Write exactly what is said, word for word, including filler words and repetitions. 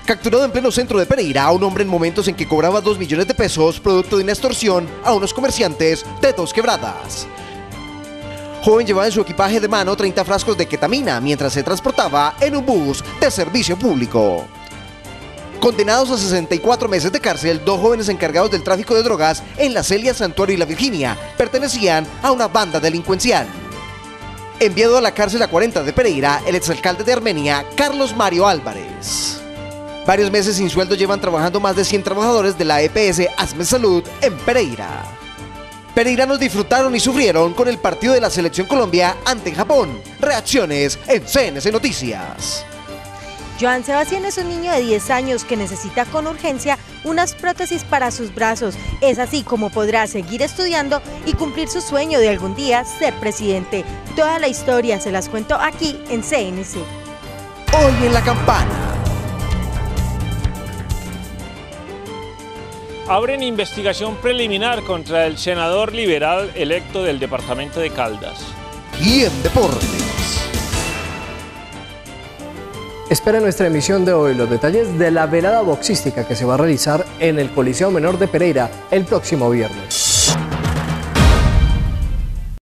Capturado en pleno centro de Pereira, un hombre en momentos en que cobraba dos millones de pesos producto de una extorsión a unos comerciantes de Dos Quebradas. Joven llevaba en su equipaje de mano treinta frascos de ketamina mientras se transportaba en un bus de servicio público. Condenados a sesenta y cuatro meses de cárcel, dos jóvenes encargados del tráfico de drogas en La Celia, Santuario y La Virginia pertenecían a una banda delincuencial. Enviado a la cárcel a cuarenta de Pereira, el exalcalde de Armenia, Carlos Mario Álvarez. Varios meses sin sueldo llevan trabajando más de cien trabajadores de la E P S Asme Salud en Pereira. Pereiranos disfrutaron y sufrieron con el partido de la Selección Colombia ante Japón. Reacciones en C N C Noticias. Joan Sebastián es un niño de diez años que necesita con urgencia unas prótesis para sus brazos. Es así como podrá seguir estudiando y cumplir su sueño de algún día ser presidente. Toda la historia se las cuento aquí en C N C. Hoy en La Campana. Abren investigación preliminar contra el senador liberal electo del departamento de Caldas. Y en deportes. Espera en nuestra emisión de hoy los detalles de la velada boxística que se va a realizar en el Coliseo Menor de Pereira el próximo viernes.